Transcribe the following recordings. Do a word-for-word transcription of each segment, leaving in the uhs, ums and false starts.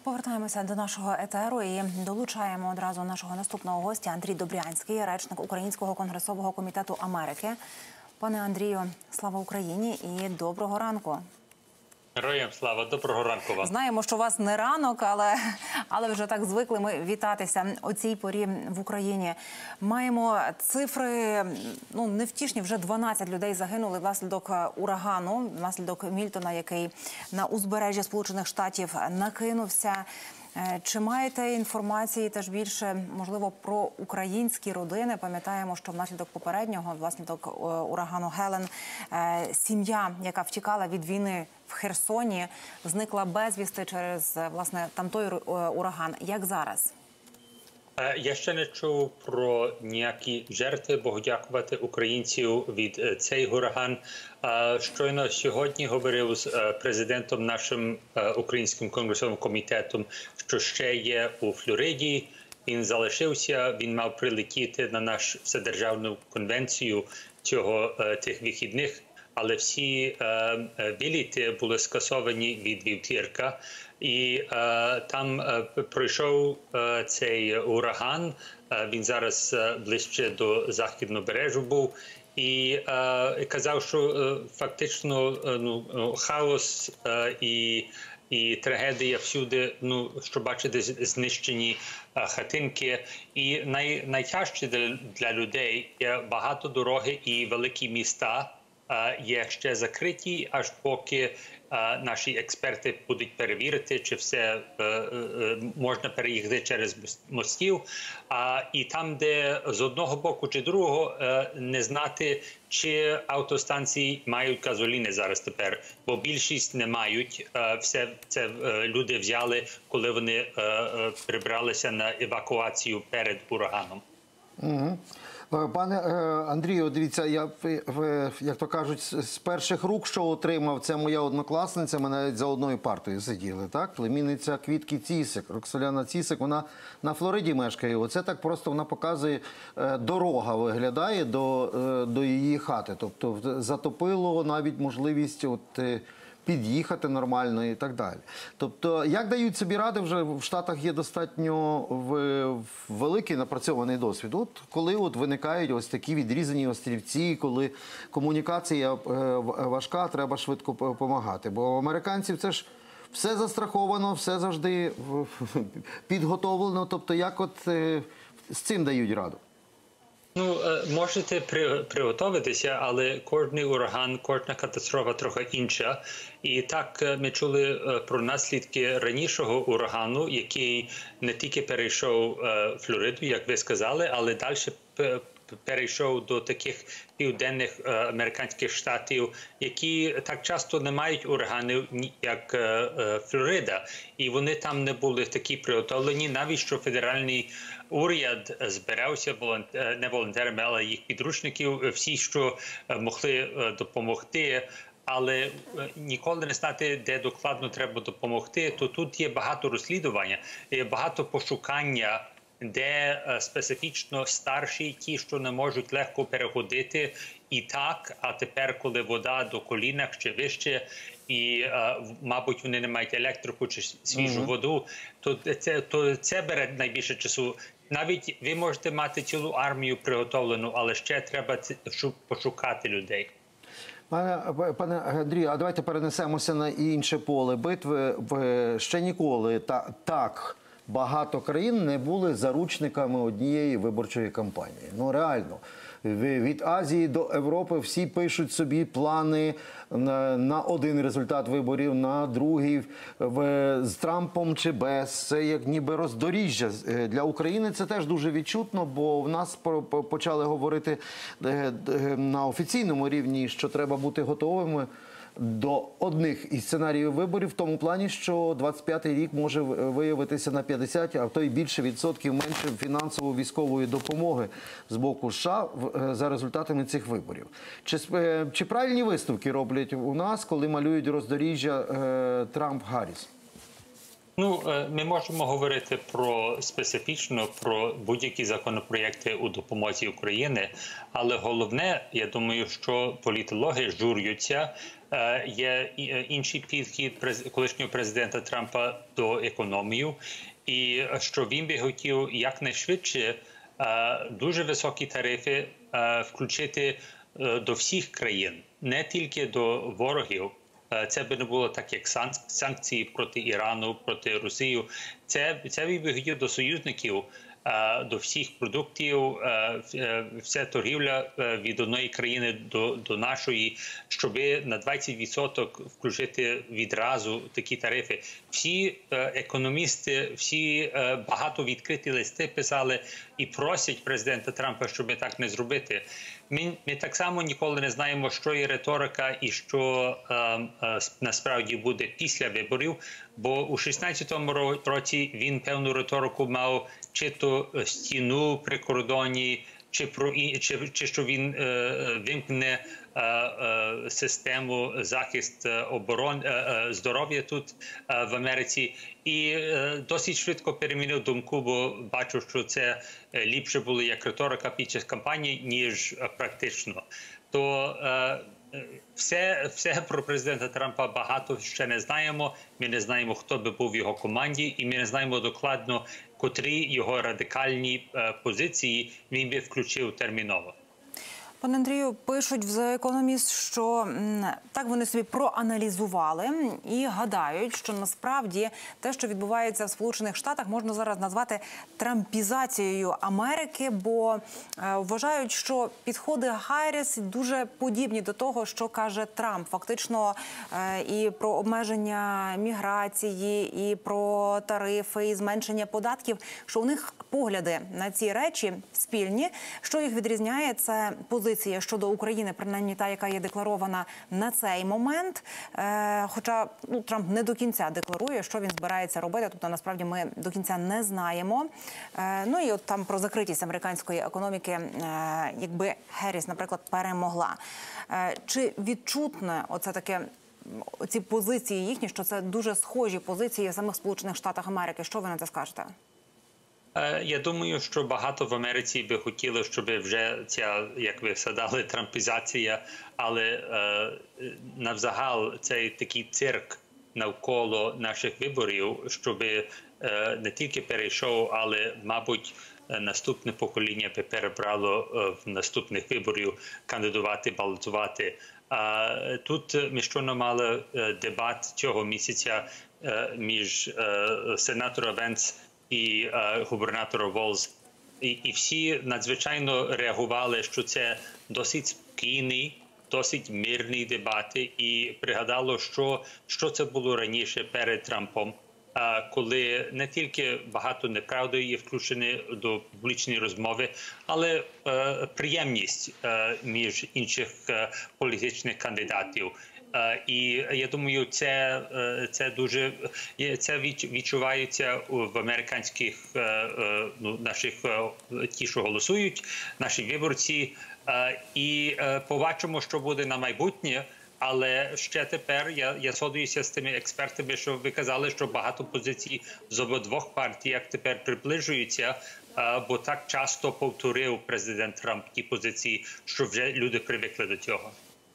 Повертаємося до нашого етеру і долучаємо одразу нашого наступного гостя Андрій Добрянський, речник Українського конгресового комітету Америки. Пане Андрію, слава Україні і доброго ранку. Героям слава, доброго ранку вам. Знаємо, що у вас не ранок, але, але вже так звикли ми вітатися о цій порі в Україні. Маємо цифри, ну, невтішні, вже дванадцять людей загинули внаслідок урагану, внаслідок Мільтона, який на узбережжі Сполучених Штатів накинувся. Чи маєте інформації теж більше, можливо, про українські родини? Пам'ятаємо, що внаслідок попереднього, внаслідок урагану Гелен, сім'я, яка втікала від війни в Херсоні, зникла безвісти через, власне, там той ураган. Як зараз? Я ще не чув про ніякі жертви, Богу дякувати, українців від цей ураган. Щойно сьогодні говорив з президентом нашим Українським конгресовим комітетом, що ще є у Флориді. Він залишився, він мав прилетіти на нашу вседержавну конвенцію цього тих вихідних, але всі виліти були скасовані від вівторка. І е, там е, пройшов е, цей ураган, е, він зараз е, ближче до західного бережу був, і е, казав, що е, фактично е, ну, хаос е, і, і трагедія всюди, ну, що бачите, знищені е, хатинки. І най, найтяжче для, для людей є багато дороги і великі міста е, є ще закриті, аж поки наші експерти будуть перевірити, чи все е, е, можна переїхати через мостів. А і там, де з одного боку чи другого е, не знати, чи автостанції мають газоліни зараз тепер, бо більшість не мають. Е, все це е, люди взяли, коли вони е, е, прибралися на евакуацію перед ураганом. Угу. Пане Андрію, дивіться, я, як то кажуть, з перших рук, що отримав, це моя однокласниця, ми навіть за одною партою сиділи, так? Племінниця Квітки Цісик, Роксоляна Цісик, вона на Флориді мешкає. Оце так просто вона показує, дорога виглядає до, до її хати. Тобто затопило навіть можливість от, під'їхати нормально і так далі. Тобто, як дають собі ради, вже в Штатах є достатньо великий напрацьований досвід. От коли от виникають ось такі відрізані острівці, коли комунікація важка, треба швидко допомагати. Бо у американців це ж все застраховано, все завжди підготовлено. Тобто, як от з цим дають раду? Ну, можете приготуватися, але кожний ураган, кожна катастрофа трохи інша. І так ми чули про наслідки ранішого урагану, який не тільки перейшов Флориду, як ви сказали, але далі перейшов до таких південних е, американських штатів, які так часто не мають ураганів, як е, е, Флорида. І вони там не були такі приготовлені, навіть що федеральний уряд збирався, волонтер, не волонтерами, але їх підручників, всі, що могли допомогти. Але ніколи не знати, де докладно треба допомогти, то тут є багато розслідування, є багато пошукання, де специфічно старші, ті, що не можуть легко переходити, і так, а тепер, коли вода до коліна чи вище, і, мабуть, вони не мають електрику чи свіжу mm-hmm. воду, то це, то це бере найбільше часу. Навіть ви можете мати цілу армію приготовлену, але ще треба пошукати людей. Пане, пане Андрію, а давайте перенесемося на інше поле битви. Ще ніколи та, так багато країн не були заручниками однієї виборчої кампанії. Ну, реально. Від Азії до Європи всі пишуть собі плани на один результат виборів, на другий, з Трампом чи без. Це як ніби роздоріжжя. Для України це теж дуже відчутно, бо в нас почали говорити на офіційному рівні, що треба бути готовими до одних із сценаріїв виборів в тому плані, що двадцять п'ятий рік може виявитися на п'ятдесят, а то й більше відсотків менше фінансово-військової допомоги з боку США за результатами цих виборів. Чи, чи правильні висновки роблять у нас, коли малюють роздоріжжя Трамп-Гарріс? Ну, ми можемо говорити про специфічно про будь-які законопроєкти у допомозі України, але головне, я думаю, що політологи журються. Є інший підхід колишнього президента Трампа до економії, і що він би хотів якнайшвидше дуже високі тарифи включити до всіх країн, не тільки до ворогів. Це би не було так, як санкції проти Ірану, проти Росії. Це, це би хотів до союзників, до всіх продуктів, вся торгівля від одної країни до, до нашої, щоб на двадцять відсотків включити відразу такі тарифи. Всі економісти, всі багато відкриті листи писали і просять президента Трампа, щоб так не зробити. Ми, ми так само ніколи не знаємо, що є риторика і що е, е, насправді буде після виборів, бо у шістнадцятому році він певну риторику мав чи то стіну при кордоні, чи, про, чи, чи що він е, вимкне е, е, систему захисту оборон, е, е, здоров'я тут е, в Америці. І е, досить швидко перемінив думку, бо бачу, що це ліпше було як риторика під час кампанії, ніж практично. То е, все, все про президента Трампа багато ще не знаємо. Ми не знаємо, хто би був в його команді, і ми не знаємо докладно, котрі його радикальні е, позиції він би включив терміново. Пане Андрію, пишуть в The Economist, що м, так вони собі проаналізували і гадають, що насправді те, що відбувається в Сполучених Штатах, можна зараз назвати трампізацією Америки, бо е, вважають, що підходи Гарріс дуже подібні до того, що каже Трамп. Фактично е, і про обмеження міграції, і про тарифи, і зменшення податків, що у них погляди на ці речі спільні. Що їх відрізняє, це позиція щодо України, принаймні та, яка є декларована на цей момент. Е, хоча ну, Трамп не до кінця декларує, що він збирається робити. Тобто, насправді, ми до кінця не знаємо. Е, ну і от там про закритість американської економіки, е, якби Герріс, наприклад, перемогла. Е, чи відчутне оце таке, оці позиції їхні, що це дуже схожі позиції самих Сполучених Штатів Америки? Що ви на це скажете? Я думаю, що багато в Америці би хотіли, щоб вже ця, як ви сказали, трампізація, але е, навзагал цей такий цирк навколо наших виборів, щоб е, не тільки перейшов, але, мабуть, наступне покоління би перебрало в наступних виборів кандидувати, балотувати. А тут ми щойно мали дебат цього місяця між сенатором Венс і е, губернатора Волз. І, і всі надзвичайно реагували, що це досить спокійний, досить мирний дебати, і пригадало, що, що це було раніше перед Трампом, е, коли не тільки багато неправди є включені до публічної розмови, але е, приємність е, між інших е, політичних кандидатів. І я думаю, це, це дуже це відчувається в американських ну, наших ті, що голосують, наші виборці. І побачимо, що буде на майбутнє. Але ще тепер я, я згодуюся з тими експертами, що ви казали, що багато позицій з обидвох партіях тепер приближуються, бо так часто повторив президент Трамп ті позиції, що вже люди привикли до цього.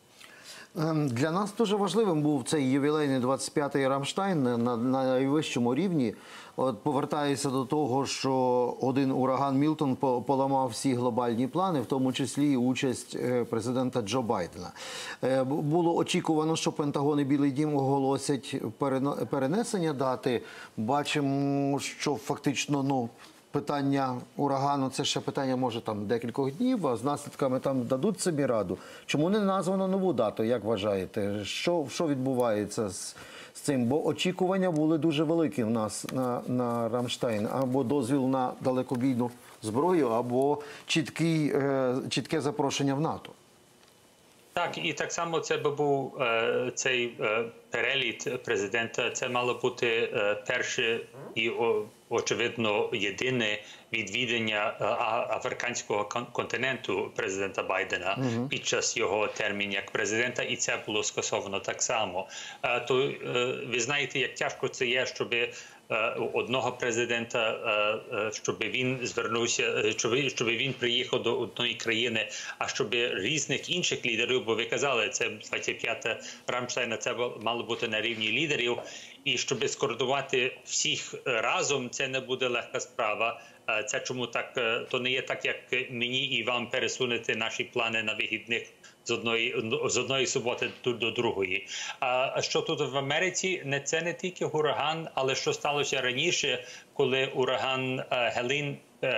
Для нас дуже важливим був цей ювілейний двадцять п'ятий Рамштайн на, на найвищому рівні. От повертаюся до того, що один ураган Мілтон поламав всі глобальні плани, в тому числі і участь президента Джо Байдена. Було очікувано, що Пентагон і Білий дім оголосять перенесення дати. Бачимо, що фактично, ну, питання урагану – це ще питання, може, там декількох днів, а з наслідками там дадуть собі раду. Чому не названо нову дату, як вважаєте? Що, що відбувається з, з цим? Бо очікування були дуже великі в нас на, на Рамштайн. Або дозвіл на далекобійну зброю, або чіткий, е, чітке запрошення в НАТО. Так, і так само це би був е, цей е, переліт президента. Це мало бути е, перше і, о, очевидно, єдине відвідання е, африканського континенту президента Байдена mm-hmm. під час його терміну як президента, і це було скасовано так само. Е, то е, ви знаєте, як тяжко це є, щоб одного президента, щоб він звернувся, щоб, щоб він приїхав до одної країни, а щоб різних інших лідерів, бо ви казали, це двадцять п'ята Рамштайна, це мало бути на рівні лідерів, і щоб скоординувати всіх разом, це не буде легка справа. Це чому так, то не є так, як мені і вам пересунути наші плани на вихідних з одної, з одної суботи до другої. А що тут в Америці? Не це не тільки ураган, але що сталося раніше, коли ураган Гелін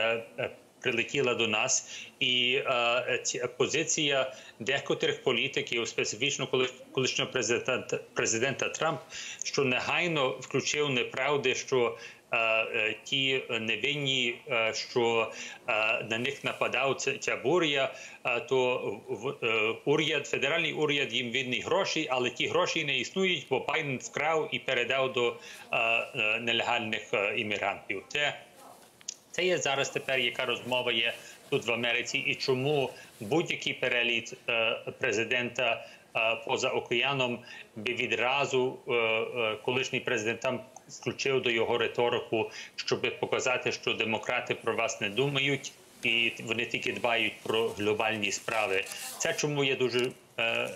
прилетіла до нас, і е, ця позиція декотрих політиків, специфічно коли колишнього президента, президента Трамп, що негайно включив неправди, що е, ті невинні, е, що е, на них нападав ця, ця буря, е, то е, уряд, федеральний уряд їм винні гроші, але ті гроші не існують, бо Байден вкрав і передав до е, е, нелегальних е, іммігрантів. Це Це є зараз тепер, яка розмова є тут в Америці, і чому будь-який переліт е, президента е, поза океаном би відразу е, е, колишній президент там включив до його риторику, щоб показати, що демократи про вас не думають, і вони тільки дбають про глобальні справи. Це чому є дуже... Е,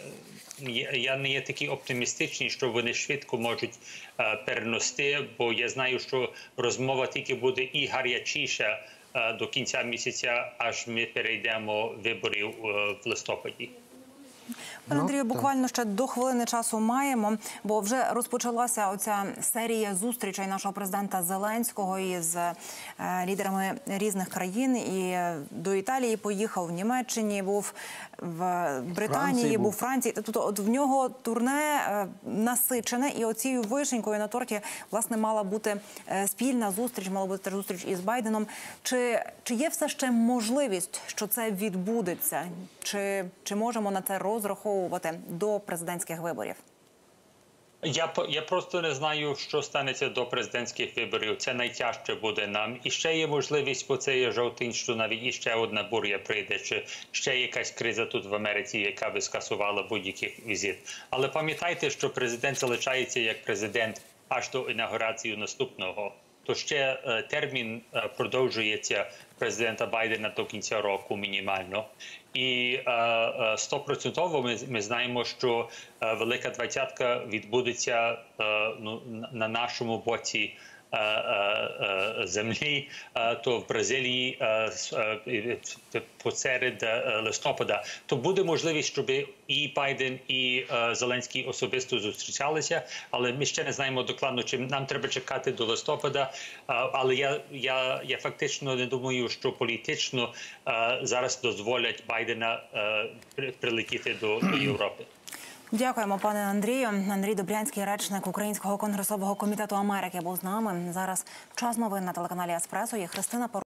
Я не є такий оптимістичний, що вони швидко можуть е, перенести, бо я знаю, що розмова тільки буде і гарячіша е, до кінця місяця, аж ми перейдемо виборів е, в листопаді. Пане Андрію, буквально ще до хвилини часу маємо, бо вже розпочалася оця серія зустрічей нашого президента Зеленського із е, лідерами різних країн. І до Італії поїхав, в Німеччині був, в Британії Франції був, був. Франції. Тобто от в нього турне е, насичене, і оцією вишенькою на торті, власне, мала бути е, спільна зустріч, мала бути теж зустріч із Байденом. Чи, чи є все ще можливість, що це відбудеться? Чи, чи можемо на це розраховувати до президентських виборів? Я, я просто не знаю, що станеться до президентських виборів. Це найтяжче буде нам. І ще є можливість, бо це є жовтень, що навіть іще одна буря прийде, чи ще якась криза тут в Америці, яка би скасувала будь-який візит. Але пам'ятайте, що президент залишається як президент аж до інаугурації наступного. То ще е, термін е, продовжується президента Байдена до кінця року мінімально. І стопроцентово ми, ми знаємо, що е, Велика Двадцятка відбудеться е, ну, на нашому боці е, е, землі, е, то в Бразилії е, е, посеред е, листопада. То буде можливість, щоб і Байден, і е, Зеленський особисто зустрічалися, але ми ще не знаємо докладно, чи нам треба чекати до листопада. Е, але я, я, я фактично не думаю, що політично е, зараз дозволять Байдена е, прилетіти до, до Європи. Дякуємо, пане Андрію. Андрій Добрянський, речник Українського конгресового комітету Америки, був з нами. Зараз час новин на телеканалі Еспресо. Є Христина Пару.